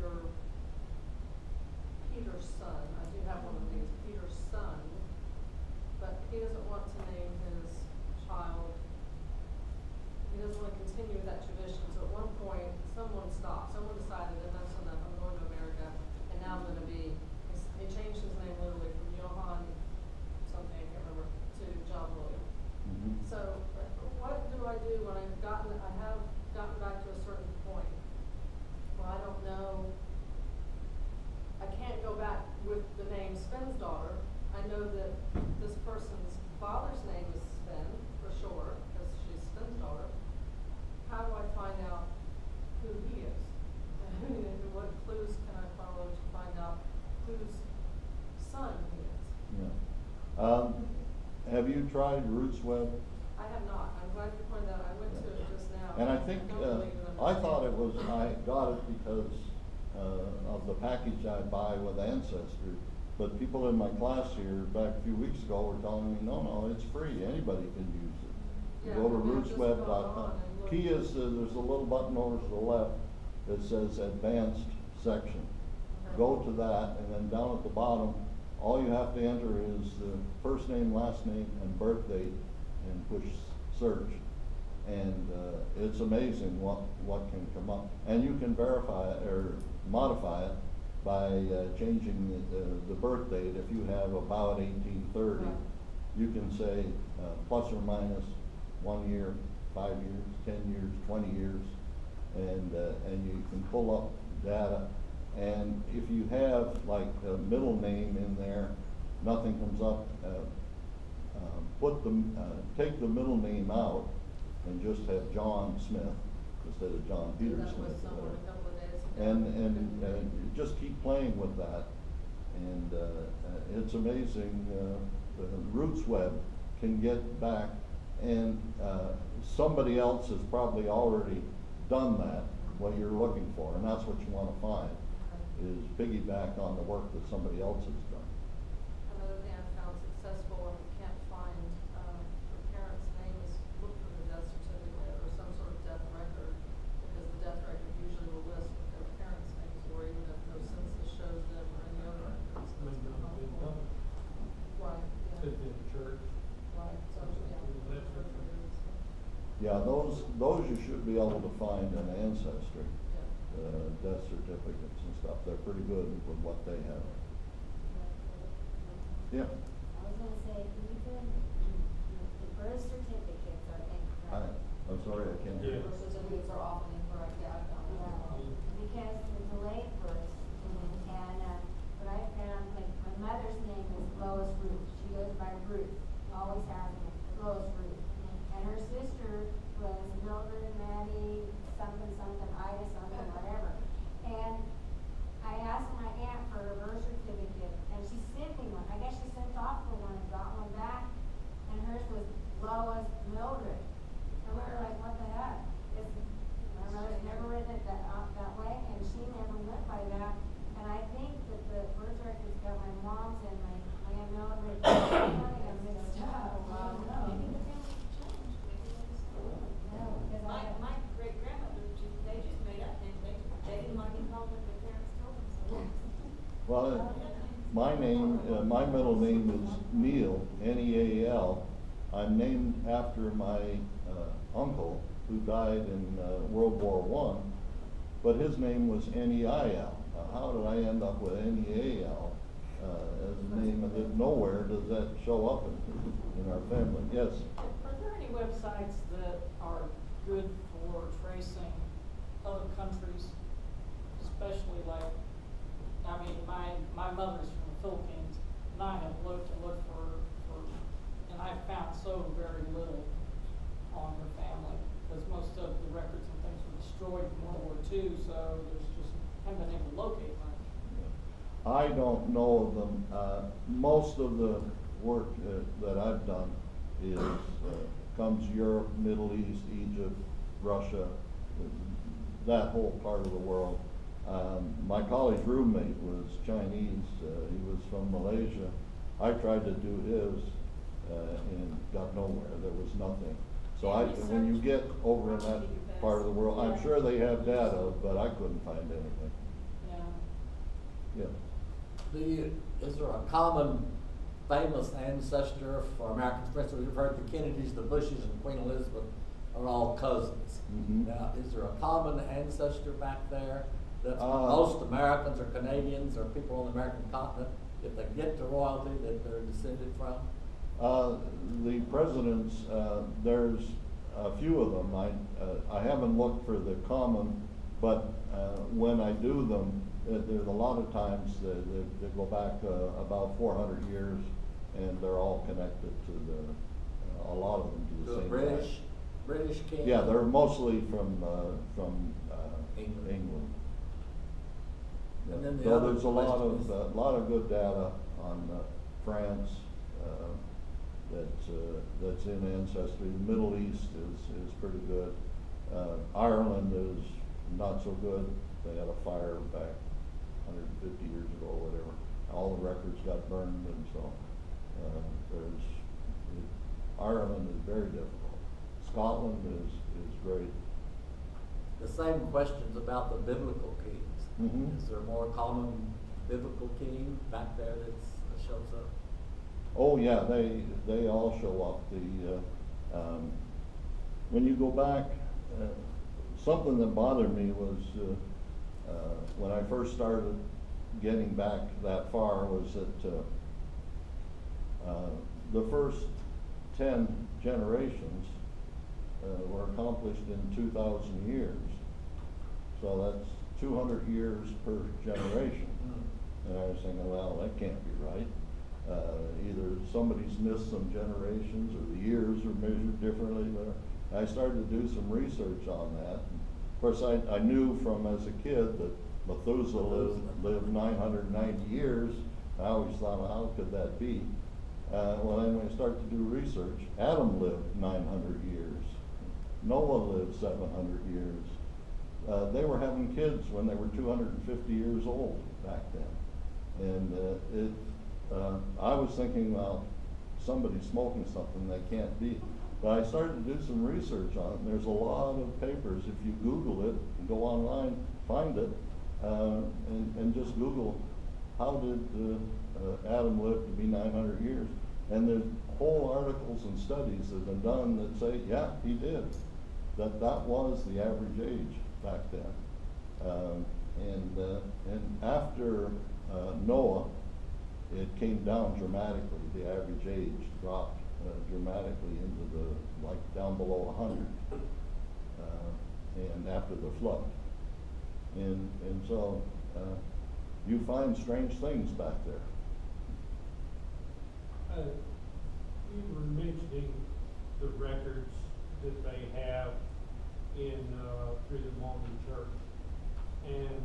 Peter's son. I do have one of these, Peter's son, but he doesn't want to name his child, he doesn't want to continue that tradition. So at one point, someone decided enough's enough, I'm going to America, and now I'm going to be, he changed his name literally from Johan something, I can't remember, to John William. mhm. So what do I do when I have gotten back to a certain point? Well, I don't know, I can't go back with the name Sven's daughter. I know that this person's father's name is Sven, for sure, because she's Sven's daughter. How do I find out who he is? And what clues can I follow to find out whose son he is? Yeah. Have you tried Roots Web? I have not. I'm glad you pointed that out. I went to it just now. And I think, don't really even I thought it understand. was, I got it because, of the package I buy with Ancestry. But people in my class here back a few weeks ago were telling me, no, it's free, anybody can use it. You Yeah, go to I mean, I've just gone rootsweb.com. on and looked. Key is, there's a little button over to the left that says Advanced Section. Okay. Go to that, and then down at the bottom, all you have to enter is the first name, last name, and birth date, and push search. And it's amazing what can come up. And you can verify it or modify it by changing the birth date. If you have about 1830, Right. you can say plus or minus 1 year, 5 years, 10 years, 20 years, and you can pull up data. And if you have like a middle name in there, nothing comes up. Take the middle name out and just have John Smith instead of John Peter Did that Smith. with someone a couple of days ago. And just keep playing with that. And it's amazing, Roots Web can get back, and somebody else has probably already done that, what you're looking for, and that's what you want to find, is piggyback on the work that somebody else has done. Another thing I've found successful when you can't find the parent's name is look for the death certificate or some sort of death record, because the death record usually will list what their parents' names were, even if no census shows them or any other records. Maybe not been done. Right, yeah. Could be in church. Right, so, yeah. That's church okay. records, Yeah, those you should be able to find in Ancestry, yeah. death certificates and stuff. They're pretty good with what they have. Yeah. I was gonna say, even the birth certificates are incorrect. I'm sorry, I can't hear. Yeah. Birth certificates are often incorrect, yeah, I found that as well. Because the delayed births, and what I found, like, my mother's name is Lois Ruth, she goes by Ruth, always has been, Lois Ruth. And her sister was Mildred, Maddie, something, Ida, something, whatever. And I asked my aunt for her birth certificate, and she sent me one, I guess she sent off for one and got one back, and hers was Lois Mildred. And we were like, what the heck? My mother's never written it that way, and she never went by that. And I think that the birth record's got my mom's and my Aunt Mildred, I'm mixed up. Maybe the family changed, maybe they just. No, because My great grandmother, they just made up names, they didn't want to be called what their parents told them, so. Well, my name, my middle name is Neal, Neal. I'm named after my uncle who died in World War I, but his name was Neil. How did I end up with Neal as a name? And nowhere does that show up in our family. Yes. Are there any websites that are good for tracing other countries, especially like, I mean, my mother's from the Philippines, and I have looked for, and I've found so very little on her family, because most of the records and things were destroyed in World War II, so there's just, haven't been able to locate much. I don't know of them. Most of the work that I've done is, comes Europe, Middle East, Egypt, Russia, that whole part of the world. My college roommate was Chinese, he was from Malaysia. I tried to do his, and got nowhere, there was nothing. So when you get over in that part of the world, I'm sure they have data, but I couldn't find anything. Yeah. Is there a common famous ancestor for Americans? For instance, we've heard the Kennedys, the Bushes, and Queen Elizabeth are all cousins. Mhm. Now, is there a common ancestor back there that Uh, most Americans or Canadians or people on the American continent, if they get to royalty, that they're descended from? The presidents, there's a few of them. I haven't looked for the common, but when I do them, there's a lot of times they go back about 400 years, and they're all connected to a lot of them to the The same British guy. king? Yeah, they're mostly from England. And then the So other there's a lot question is- lot of good data on France. That's in ancestry. The Middle East is pretty good. Ireland is not so good. They had a fire back 150 years ago or whatever. All the records got burned, and so Ireland is very difficult. Scotland is great. The same questions about the biblical kings. Mhm. Is there a more common biblical king back there that shows up? Oh yeah, they all show up. When you go back, something that bothered me was when I first started getting back that far was that the first 10 generations were accomplished in 2,000 years. So that's 200 years per generation. And I was thinking, well, that can't be right. Either somebody's missed some generations or the years are measured differently. But I started to do some research on that. Of course, I knew from as a kid that Methuselah lived 990 years. I always thought, well, how could that be? Well, then when I started to do research, Adam lived 900 years. Noah lived 700 years. They were having kids when they were 250 years old back then. And I was thinking, well, somebody's smoking something that can't be. But I started to do some research on it, and there's a lot of papers. If you Google it, and go online, find it, and just Google, how did Adam live to be 900 years? And there's whole articles and studies that have been done that say, yeah, he did. That was the average age back then. And after Noah, it came down dramatically. The average age dropped dramatically into down below 100. And after the flood. And so you find strange things back there. You were mentioning the records that they have in through the Mormon Church, and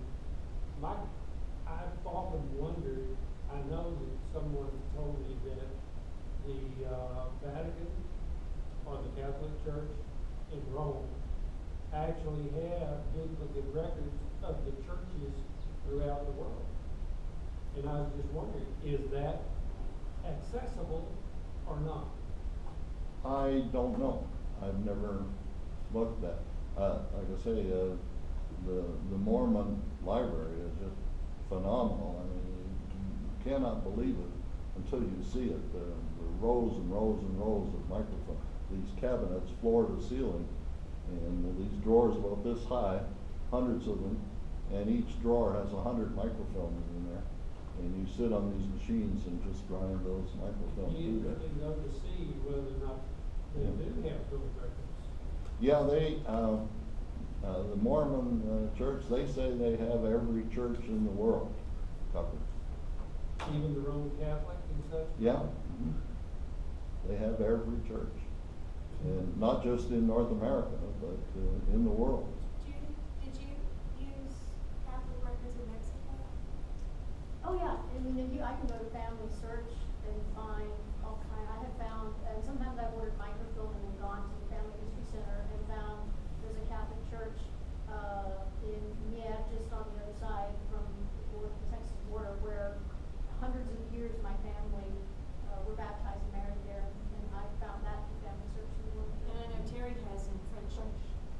I've often wondered. I know that someone told me that the Vatican or the Catholic Church in Rome actually have duplicate records of the churches throughout the world. And I was just wondering, is that accessible or not? I don't know. I've never looked at. Like I say, the Mormon library is just phenomenal. I mean, you cannot believe it until you see it. The rows and rows and rows of microphones. These cabinets, floor to ceiling, and these drawers about this high, hundreds of them, and each drawer has 100 microfilms in there. And you sit on these machines and just grind those microfilms You through there. really love to see whether or not they do have those records. Yeah, the Mormon church, they say they have every church in the world covered. Even the Roman Catholic and such? Yeah. Mhm. They have every church. And not just in North America, but in the world. Judy, did you use Catholic records in Mexico? Oh, yeah, mean, I can go to Family Search and find all kind, I have found, and sometimes I've ordered microfilm and then gone to the Family History Center and found there's a Catholic church, in Niev, just on the other side from the Texas border, where hundreds of years my family, were baptized and married there, and I found that in Family Search. And I know Terry has in French Church.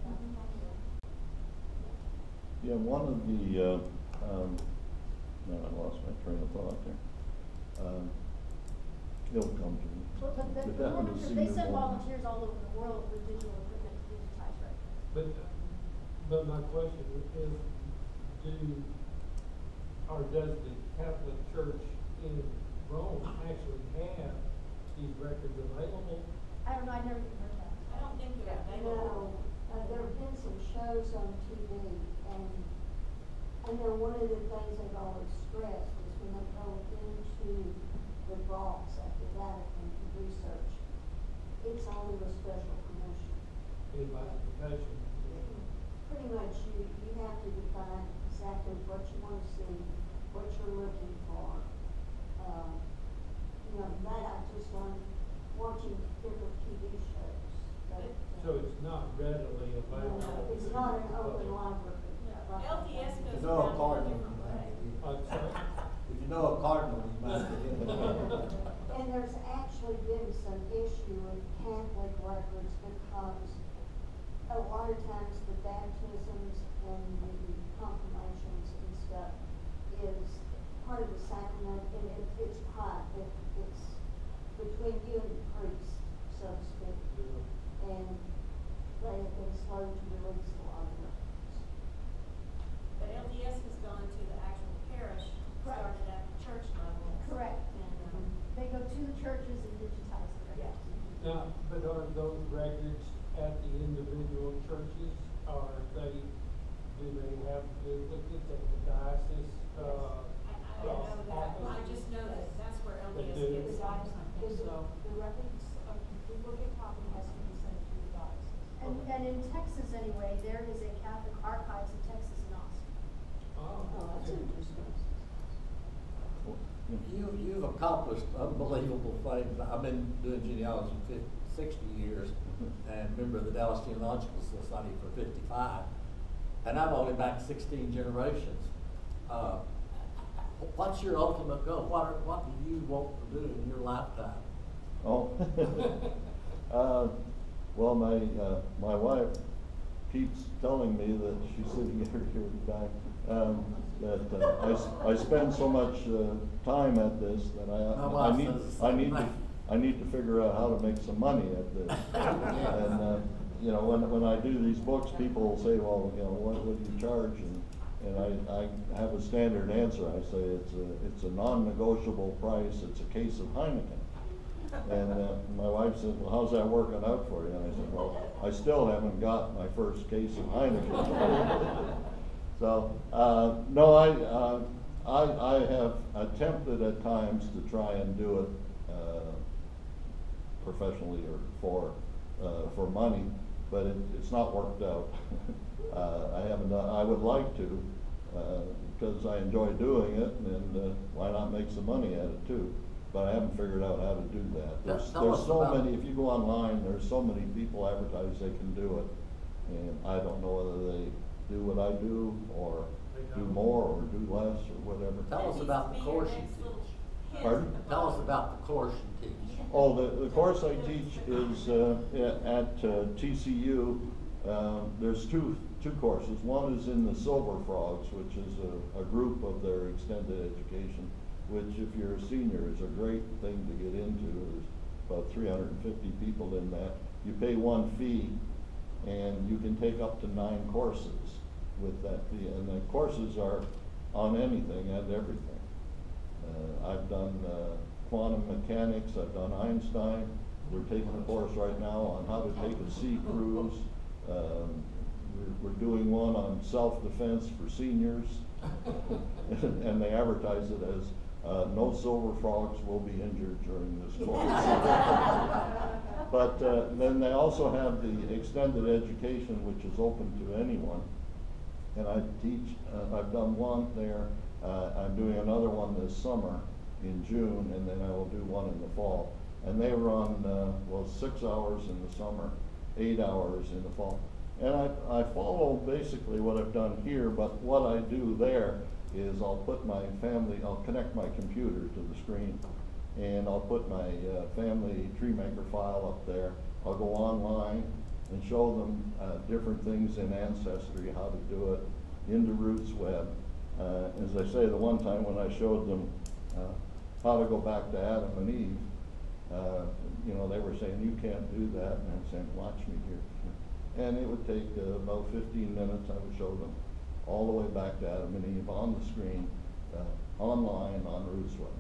Yeah, one of the, no, I lost my train of thought there. It'll come to me. But But that was a they senior send one. volunteers all over the world with digital equipment to digitize records. But my question is, does the Catholic Church in Rome actually have these records available? I don't know, I never even heard that. I don't think they're available. No, there have been some shows on TV, and I know one of the things they've always stressed is when they go into the vaults at the Vatican to research, it's only with special permission. Identification. Pretty much, you have to define exactly what you want to see, what you're looking for. You know, that I just learned watching different TV shows. But, So it's not readily available. no, it's not an open library. like- LDS If goes you know a around cardinal, in a you different might way. get in. I'm sorry? If you know a cardinal, you might get in. And there's actually been some issue with Catholic records because a lot of times the baptisms and the confirmations and stuff is part of the sacrament, and it's private. It's between you and the priest, so to speak. And they have been slow to release a lot of records. But LDS has gone to the actual parish, Correct. started at the church level. Correct. And, They go to the churches and digitize the records. Now, but are those records at the individual churches, or do they have duplicates at the diocese, I don't know that, office? I just know that that's where They LDS do. gets something, Is so. the records, a duplicate copy has to be sent to the diocese. And in Texas anyway, there is a Catholic Archives in Texas and Austin. Oh, That's interesting. You've accomplished unbelievable things. I've been doing genealogy 60 years and member of the Dallas Genealogical Society for 55. And I'm only back 16 generations. What's your ultimate goal? What do you want to do in your lifetime? Oh, well, my wife keeps telling me that she's sitting here back, that I spend so much time at this that My wife says the same thing. I need to figure out how to make some money at this. And you know, when I do these books, people will say, well, you know, what do you charge? And I have a standard answer. I say it's a non-negotiable price. It's a case of Heineken. And my wife said, well, how's that working out for you? And I said, well, I still haven't got my first case of Heineken. So, no, I have attempted at times to try and do it professionally or for money, but it's not worked out. I haven't done, I would like to, because I enjoy doing it, and why not make some money at it too? But I haven't figured out how to do that. Tell There's us so about- many, if you go online, there's so many people advertise they can do it, and I don't know whether they do what I do, or do more, or do less, or whatever. Tell us That about the needs to be your course you next little teach. hint. Pardon? Tell us about the course you teach. Oh, the course I teach is at TCU. There's two courses. One is in the Silver Frogs, which is a group of their extended education, which if you're a senior is a great thing to get into. There's about 350 people in that. You pay one fee, and you can take up to 9 courses with that fee. And the courses are on anything and everything. I've done quantum mechanics, I've done Einstein. We're taking a course right now on how to take a sea cruise. We're doing one on self-defense for seniors. And they advertise it as no silver frogs will be injured during this course. But then they also have the extended education, which is open to anyone. And I teach, I've done one there I'm doing another one this summer in June, and then I will do one in the fall. And they run, 6 hours in the summer, 8 hours in the fall. And I follow basically what I've done here, but what I do there is I'll connect my computer to the screen, and I'll put my family tree maker file up there. I'll go online and show them different things in Ancestry, how to do it, into RootsWeb. As I say, the one time when I showed them how to go back to Adam and Eve, they were saying, you can't do that, and I'm saying, watch me here. And it would take about 15 minutes. I would show them all the way back to Adam and Eve on the screen, online on RootsWeb.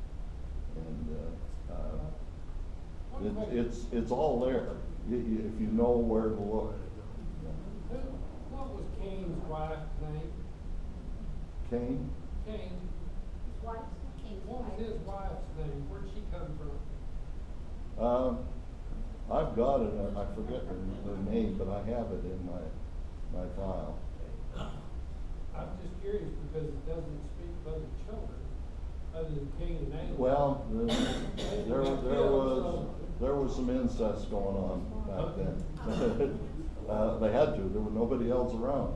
And it's all there, if you know where to look. What was Cain's wife's name? Cain? Cain. His wife's name? What was his wife's name? Where'd she come from? I've got it, I forget her name, but I have it in my file. I'm just curious because it doesn't speak of other children other than Cain and Abel. Well, there was some incest going on back then. They had to, there was nobody else around.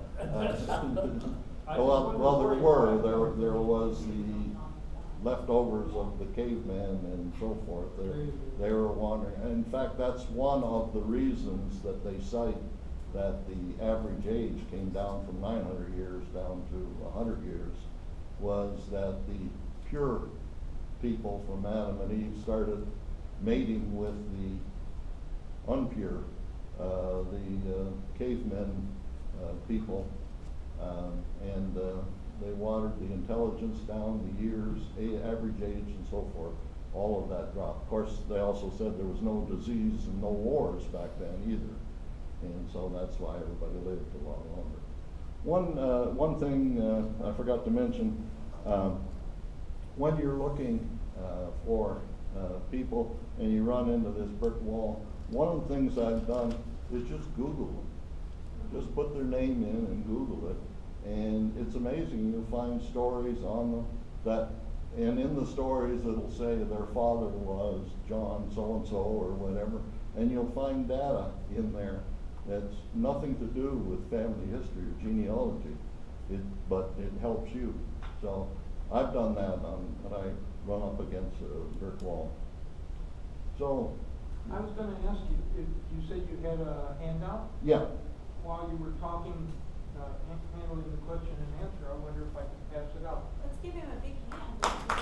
There was the leftovers of the cavemen and so forth. They were wandering. And in fact, that's one of the reasons that they cite that the average age came down from 900 years down to 100 years, was that the pure people from Adam and Eve started mating with the unpure, the cavemen people, and they watered the intelligence down, the years, average age, and so forth. All of that dropped. Of course, they also said there was no disease and no wars back then either, and so that's why everybody lived a lot longer. One thing I forgot to mention, when you're looking for people and you run into this brick wall, one of the things I've done is just Google them. Just put their name in and Google it. And it's amazing, you'll find stories on them and in the stories it'll say their father was John so-and-so or whatever, and you'll find data in there that's nothing to do with family history or genealogy, but it helps you. So I've done that when I run up against a brick wall. So. I was gonna ask you, you said you had a handout? Yeah. While you were talking, handling the question and answer, I wonder if I could pass it out. Let's give him a big hand.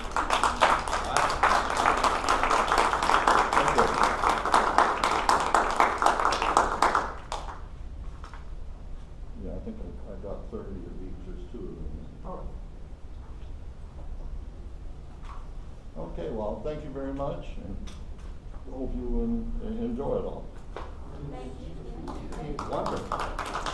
Yeah, I think I got 30 of each. There's 2 of them. All right. Okay, well, thank you very much, and hope you enjoy it all. Thank you. Wonderful.